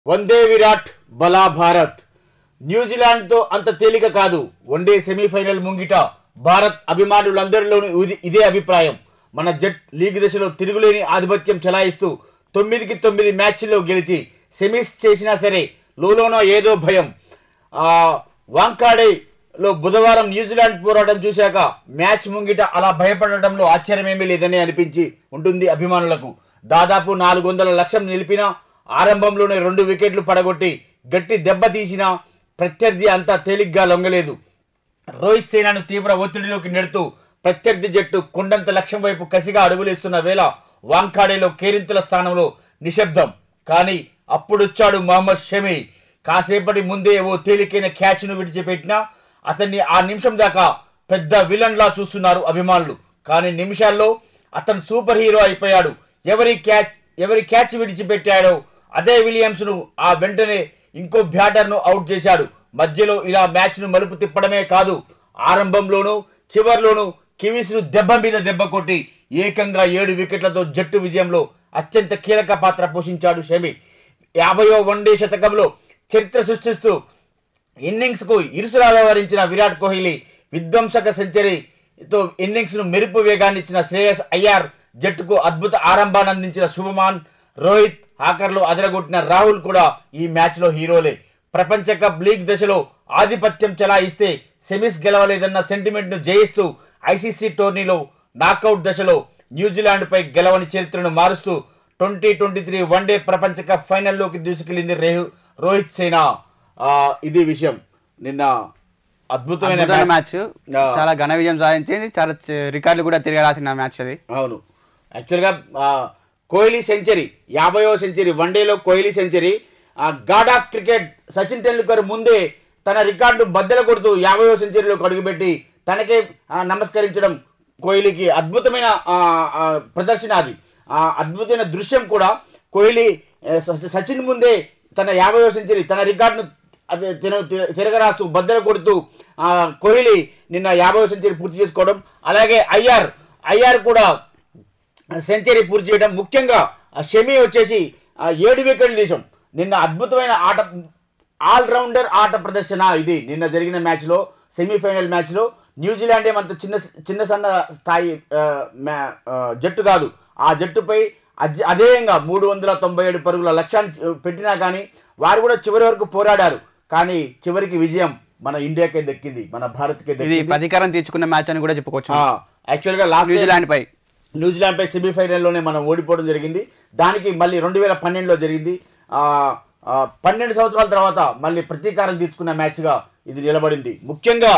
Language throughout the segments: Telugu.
వందే విరాట్ బలా భారత్. న్యూజిలాండ్ తో అంత తేలిక కాదు. వన్డే సెమీఫైనల్ ముంగిట భారత్ అభిమానులందరిలోనూ ఇదే అభిప్రాయం. మన జట్ లీగ్ దశలో తిరుగులేని ఆధిపత్యం చెలాయిస్తూ 9కి 9 మ్యాచ్ల్లో గెలిచి సెమీస్ చేసినా సరే లోలోనో ఏదో భయం. వాంఖాడేలో బుధవారం న్యూజిలాండ్ పోరాటం చూశాక మ్యాచ్ ముంగిట అలా భయపడటంలో ఆశ్చర్యమేమీ లేదని అనిపించి ఉంటుంది అభిమానులకు. దాదాపు 400 లక్షం నిలిపిన ఆరంభంలోనే 2 వికెట్లు పడగొట్టి గట్టి దెబ్బ తీసిన ప్రత్యర్థి అంతా తేలిగ్గా లొంగలేదు. రోహిత్ సేనాను తీవ్ర ఒత్తిడిలోకి నెడుతూ ప్రత్యర్థి జట్టు కొండంత లక్ష్యం వైపు కసిగా అడుగులేస్తున్న వేళ వాంఖాడేలో కేరింతల స్థానంలో నిశ్శబ్దం. కానీ అప్పుడొచ్చాడు మహమ్మద్ షమి. కాసేపటి ముందే ఓ తేలికైన క్యాచ్ను విడిచిపెట్టినా అతన్ని ఆ నిమిషం దాకా పెద్ద విలన్లా చూస్తున్నారు అభిమానులు. కానీ నిమిషాల్లో అతను సూపర్ హీరో అయిపోయాడు. ఎవరి క్యాచ్ విడిచిపెట్టాడో అదే విలియమ్స్ను ఆ వెంటనే ఇంకో బ్యాటర్ను అవుట్ చేశాడు. మధ్యలో ఇలా మ్యాచ్ను మలుపు తిప్పడమే కాదు, ఆరంభంలోనూ చివర్లోనూ కివీస్ను దెబ్బ మీద దెబ్బ కొట్టి ఏకంగా 7 వికెట్లతో జట్టు విజయంలో అత్యంత కీలక పాత్ర పోషించాడు షమి. 50వ వన్డే శతకంలో చరిత్ర సృష్టిస్తూ ఇన్నింగ్స్కు ఇరుసులా వ్యవహరించిన విరాట్ కోహ్లీ విధ్వంసక సెంచరీతో ఇన్నింగ్స్ను మెరుపు వేగాన్ని ఇచ్చిన శ్రేయస్ అయ్యార్, జట్టుకు అద్భుత ఆరంభాన్ని అందించిన శుభమాన్, రోహిత్, ఆఖర్లో అదరగొట్టిన రాహుల్ కూడా ఈ మ్యాచ్లో హీరోలే. ప్రపంచ కప్ లీగ్ దశలో ఆధిపత్యం చెలాయిస్తే సెమీస్ గెలవలేదన్న సెంటిమెంట్ను జయిస్తూ ఐసీసీ టోర్నీలో నాకౌట్ దశలో న్యూజిలాండ్పై గెలవని చరిత్రను మారుస్తూ 2023 వన్డే ప్రపంచ కప్ ఫైనల్లోకి దూసుకెళ్లింది రోహిత్ సేనా. ఇది విషయం. నిన్న అద్భుతమైన మ్యాచ్, చాలా ఘన విజయం సాధించింది. చాలా రికార్డులు కూడా తిరిగి రాసిన మ్యాచ్ అది. అవును, యాక్చువల్గా కోహ్లీ సెంచరీ, 50వ సెంచరీ, వన్డేలో Kohli century. God of cricket Sachin Tendulkar ముందే తన రికార్డు బద్దలు కొడుతూ 50వ సెంచరీలోకి అడుగుపెట్టి తనకే నమస్కరించడం కోహ్లీకి అద్భుతమైన ప్రదర్శన. అది అద్భుతమైన దృశ్యం కూడా. కోహ్లీ సచిన్ ముందే తన 50వ సెంచరీ, తన రికార్డును తిరగరాస్తూ బద్దలు కొడుతూ కోహ్లీ నిన్న 50వ సెంచరీ పూర్తి చేసుకోవడం. అలాగే అయ్యార్ కూడా సెంచరీ పూర్తి చేయడం. ముఖ్యంగా షమి వచ్చేసి 7 వికెట్లు తీసాం. నిన్న అద్భుతమైన ఆట, ఆల్రౌండర్ ఆట ప్రదర్శన ఇది నిన్న జరిగిన మ్యాచ్లో. సెమీఫైనల్ మ్యాచ్లో న్యూజిలాండ్ ఏమంత చిన్న సన్న స్థాయి జట్టు కాదు. ఆ జట్టుపై అధేయంగా 397 పరుగుల లక్ష్యాన్ని పెట్టినా కానీ వారు కూడా చివరి వరకు పోరాడారు. కానీ చివరికి విజయం మన ఇండియాకే దక్కింది, మన భారత్కే దక్కింది. ప్రతీకారం తీర్చుకున్న మ్యాచ్ అని కూడా చెప్పుకోవచ్చు. యాక్చువల్గా న్యూజిలాండ్ పై సెమీఫైనల్లోనే మనం ఓడిపోవడం జరిగింది. దానికి మళ్ళీ 2012లో జరిగింది. 12 సంవత్సరాల తర్వాత మళ్ళీ ప్రతీకారం తీర్చుకున్న మ్యాచ్గా ఇది నిలబడింది. ముఖ్యంగా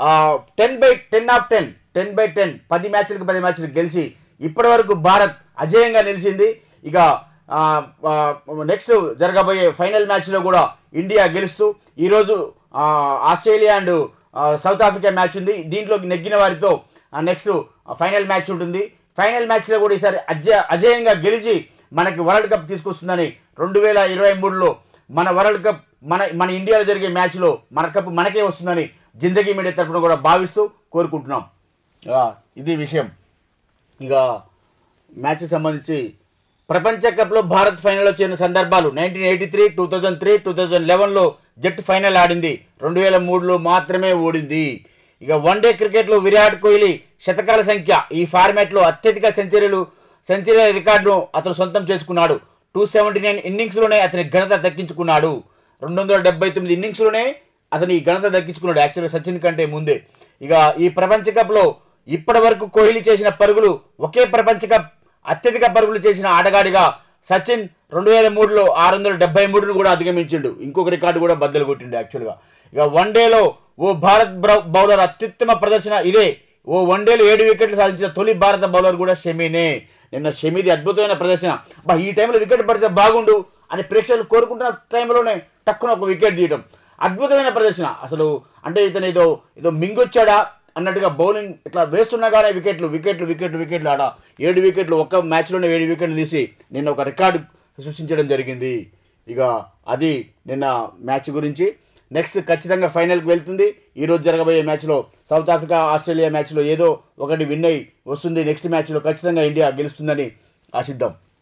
10/10 10 మ్యాచ్లకు 10 మ్యాచ్లు గెలిచి ఇప్పటి వరకు భారత్ అజేయంగా నిలిచింది. ఇక నెక్స్ట్ జరగబోయే ఫైనల్ మ్యాచ్లో కూడా ఇండియా గెలుస్తూ, ఈరోజు Australia and South Africa match ఉంది. దీంట్లోకి నెగ్గిన వారితో నెక్స్ట్ ఫైనల్ మ్యాచ్ ఉంటుంది. ఫైనల్ మ్యాచ్లో కూడా ఈసారి అజేయంగా గెలిచి మనకి వరల్డ్ కప్ తీసుకొస్తుందని 2023లో మన వరల్డ్ కప్ మన ఇండియాలో జరిగే మ్యాచ్లో మన కప్ మనకే వస్తుందని జిందగీ మీడియా తరఫున కూడా భావిస్తూ కోరుకుంటున్నాం. ఇది విషయం. ఇక మ్యాచ్కి సంబంధించి ప్రపంచ కప్లో భారత్ ఫైనల్లో చేరిన సందర్భాలు 1983, 2003, 2011లో జట్టు ఫైనల్ ఆడింది. 2003లో మాత్రమే ఓడింది. ఇక వన్డే క్రికెట్లో విరాట్ కోహ్లీ శతకాల సంఖ్య, ఈ ఫార్మాట్లో అత్యధిక సెంచరీ రికార్డును అతను సొంతం చేసుకున్నాడు. 279 ఇన్నింగ్స్లోనే అతని ఘనత దక్కించుకున్నాడు. 279 ఇన్నింగ్స్లోనే అతను ఈ ఘనత దక్కించుకున్నాడు, యాక్చువల్గా సచిన్ కంటే ముందే. ఇక ఈ ప్రపంచ కప్లో ఇప్పటి వరకు కోహ్లీ చేసిన పరుగులు, ఒకే ప్రపంచ కప్ అత్యధిక పరుగులు చేసిన ఆటగాడిగా సచిన్ 2003లో 673ను కూడా అధిగమించిండు. ఇంకొక రికార్డు కూడా బద్దలు కొట్టిండు యాక్చువల్గా. ఇక వన్డేలో ఓ భారత్ బౌలర్ అత్యుత్తమ ప్రదర్శన ఇదే. ఓ వన్డేలో 7 వికెట్లు సాధించిన తొలి భారత బౌలర్ కూడా షమినే. నిన్న షమిది అద్భుతమైన ప్రదర్శన. ఈ టైంలో వికెట్ పడితే బాగుండు అని ప్రేక్షకులు కోరుకుంటున్న టైంలోనే టక్కున ఒక వికెట్ తీయడం అద్భుతమైన ప్రదర్శన. అసలు అంటే ఇతను ఏదో మింగొచ్చాడా అన్నట్టుగా బౌలింగ్ ఇట్లా వేస్తున్నా కానీ వికెట్లు ఆడ 7 వికెట్లు ఒక్క మ్యాచ్లోనే 7 వికెట్లు తీసి నిన్న ఒక రికార్డు సృష్టించడం జరిగింది. ఇక అది నిన్న మ్యాచ్ గురించి. నెక్స్ట్ ఖచ్చితంగా ఫైనల్కి వెళ్తుంది. ఈరోజు జరగబోయే మ్యాచ్లో సౌత్ ఆఫ్రికా ఆస్ట్రేలియా మ్యాచ్లో ఏదో ఒకటి విన్ అయ్యి వస్తుంది. నెక్స్ట్ మ్యాచ్లో ఖచ్చితంగా ఇండియా గెలుస్తుందని ఆశిద్దాం.